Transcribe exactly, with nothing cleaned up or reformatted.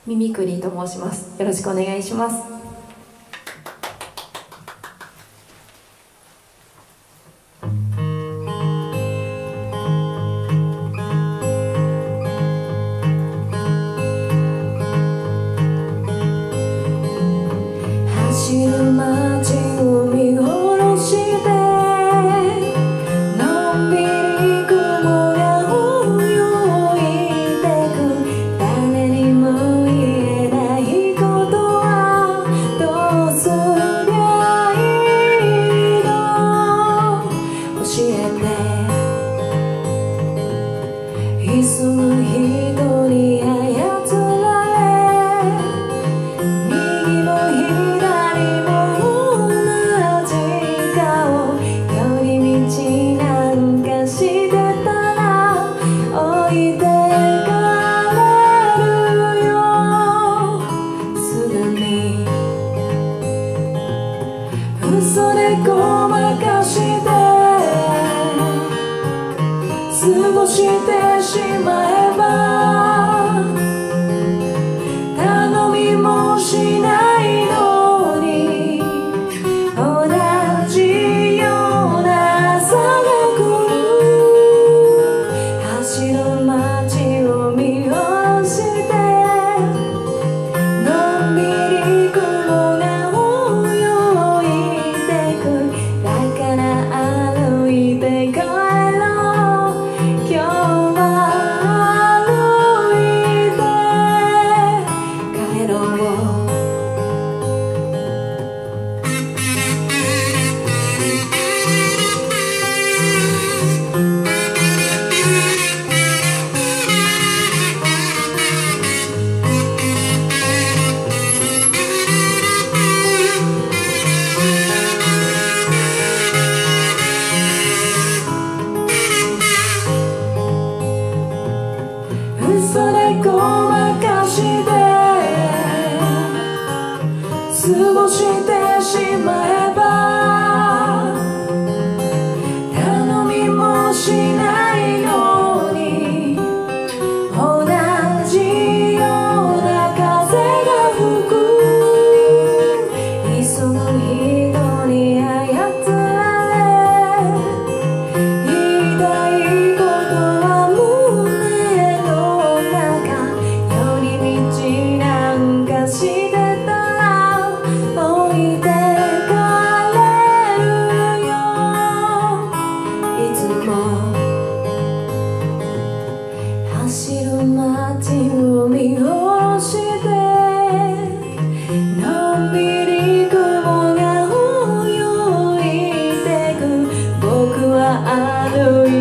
ミミクリーと申します。よろしくお願いします。走る街を見下ろしてのんびり雲が泳いでく、誰にも言えないことはどうすりゃいいの、教えて。急ぐ人に操られ、右も左も同じ顔、寄り道なんかしてたら置いてかれるよ、すぐに嘘でごまかして過ごしてしまえば、頼みもしないのに同じような朝が来る。走る街を見下ろしてのんびり雲が泳いでく、だから歩いて帰ろう、今日は歩いて帰ろう。嘘でごまかして過ごしてしまえば、頼みもしないのに同じような風が吹く。急ぐ人に操られ、言いたいことは胸の中、寄り道なんかしてたら置いてかれるよ、いつも走る街を見下ろしてのんびり雲が泳いでく、僕は歩い